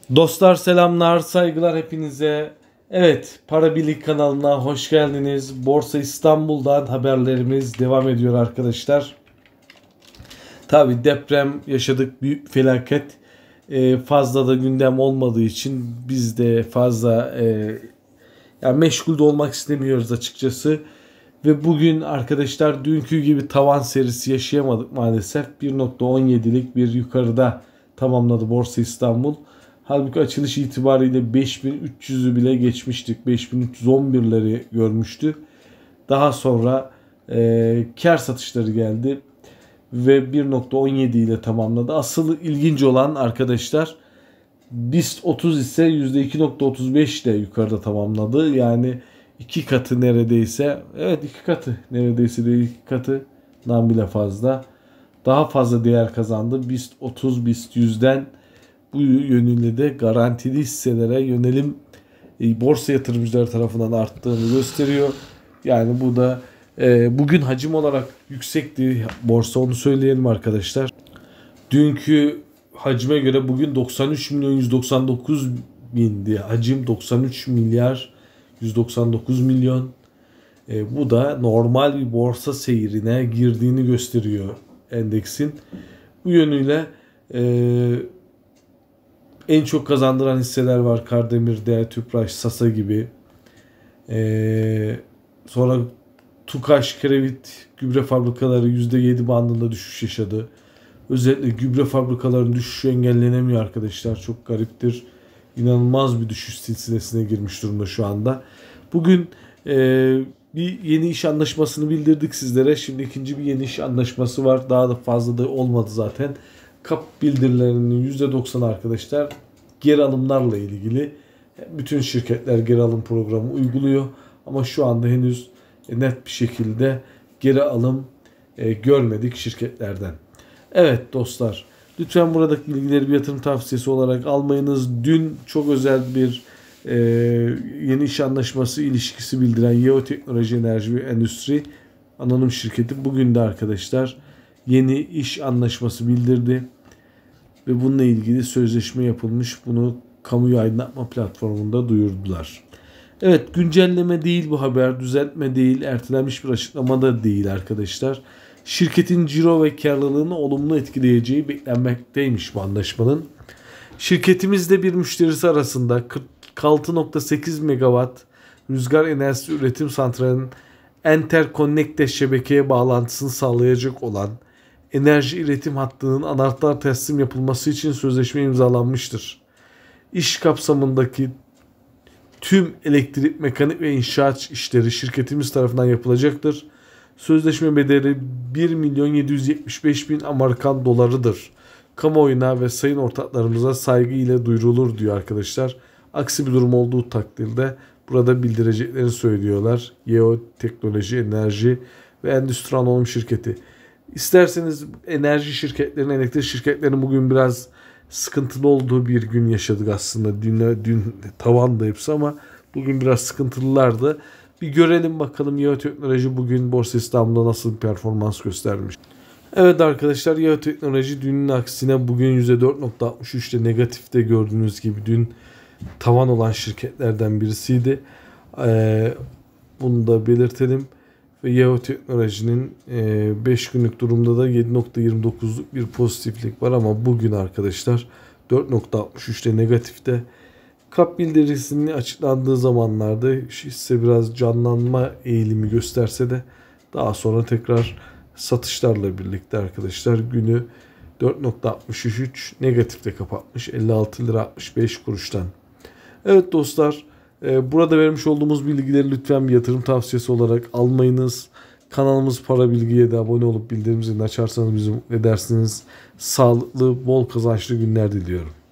Dostlar selamlar, saygılar hepinize. Evet, Para Birlik kanalına hoş geldiniz. Borsa İstanbul'dan haberlerimiz devam ediyor arkadaşlar. Tabi deprem yaşadık, büyük felaket. Fazla da gündem olmadığı için biz de fazla yani meşgul de olmak istemiyoruz açıkçası. Ve bugün arkadaşlar dünkü gibi tavan serisi yaşayamadık maalesef. 1.17'lik bir yukarıda tamamladı Borsa İstanbul. Halbuki açılış itibariyle 5300'ü bile geçmiştik. 5311'leri görmüştü. Daha sonra kar satışları geldi ve 1.17 ile tamamladı. Asıl ilginç olan arkadaşlar BIST 30 ise %2.35 ile yukarıda tamamladı. Yani iki katı neredeyse. Evet, iki katı neredeyse değil, iki katından bile fazla. Daha fazla değer kazandı. BIST 30, BIST 100'den bu yönüyle de garantili hisselere yönelim borsa yatırımcıları tarafından arttığını gösteriyor. Yani bu da bugün hacim olarak yüksekti borsa, onu söyleyelim arkadaşlar. Dünkü hacme göre bugün 93 milyon 199 bindi. Hacim 93 milyar 199 milyon. Bu da normal bir borsa seyrine girdiğini gösteriyor endeksin. Bu yönüyle en çok kazandıran hisseler var. Kardemir, Değer, Tüpraş, Sasa gibi. Sonra Tukaş, Krevit gübre fabrikaları %7 bandında düşüş yaşadı. Özellikle gübre fabrikalarının düşüşü engellenemiyor arkadaşlar. Çok gariptir. İnanılmaz bir düşüş silsilesine girmiş durumda şu anda. Bugün bir yeni iş anlaşmasını bildirdik sizlere. Şimdi ikinci bir yeni iş anlaşması var. Daha da fazla da olmadı zaten. KAP bildirilerinin %90 arkadaşlar geri alımlarla ilgili. Bütün şirketler geri alım programı uyguluyor. Ama şu anda henüz net bir şekilde geri alım görmedik şirketlerden. Evet dostlar, lütfen buradaki bilgileri bir yatırım tavsiyesi olarak almayınız. Dün çok özel bir yeni iş anlaşması ilişkisi bildiren Yeo Teknoloji Enerji ve Endüstri Anonim Şirketi bugün de arkadaşlar yeni iş anlaşması bildirdi. Ve bununla ilgili sözleşme yapılmış. Bunu kamuoyu aydınlatma platformunda duyurdular. Evet, güncelleme değil bu haber, düzeltme değil, ertelenmiş bir açıklama da değil arkadaşlar. Şirketin ciro ve karlılığını olumlu etkileyeceği beklenmekteymiş bu anlaşmanın. Şirketimizde bir müşterisi arasında 46.8 megawatt rüzgar enerjisi üretim santralinin Interconnected şebekeye bağlantısını sağlayacak olan enerji iletim hattının anahtar teslim yapılması için sözleşme imzalanmıştır. İş kapsamındaki tüm elektrik, mekanik ve inşaat işleri şirketimiz tarafından yapılacaktır. Sözleşme bedeli 1.775.000 Amerikan dolarıdır. Kamuoyuna ve sayın ortaklarımıza saygı ile duyurulur diyor arkadaşlar. Aksi bir durum olduğu takdirde burada bildireceklerini söylüyorlar. Yeo Teknoloji, Enerji ve Endüstri Anonim Şirketi. İsterseniz enerji şirketlerinin, elektrik şirketlerinin bugün biraz sıkıntılı olduğu bir gün yaşadık aslında. Dün tavandı hepsi ama bugün biraz sıkıntılılardı. Bir görelim bakalım Yeo Teknoloji bugün Borsa İstanbul'da nasıl bir performans göstermiş. Evet arkadaşlar, Yeo Teknoloji dünün aksine bugün %4.63'te negatifte, gördüğünüz gibi dün tavan olan şirketlerden birisiydi. Bunu da belirtelim. Ve Yeo Teknoloji'nin 5 günlük durumda da 7.29'luk bir pozitiflik var ama bugün arkadaşlar 4.63'te negatifte. KAP bildirisinin açıklandığı zamanlarda hisse biraz canlanma eğilimi gösterse de daha sonra tekrar satışlarla birlikte arkadaşlar günü 4.63 negatifte kapatmış, 56 lira 65 kuruştan. Evet dostlar, burada vermiş olduğumuz bilgileri lütfen bir yatırım tavsiyesi olarak almayınız. Kanalımız Para Bilgi'ye de abone olup bildirim zilini açarsanız bizi mutlu edersiniz. Sağlıklı, bol kazançlı günler diliyorum.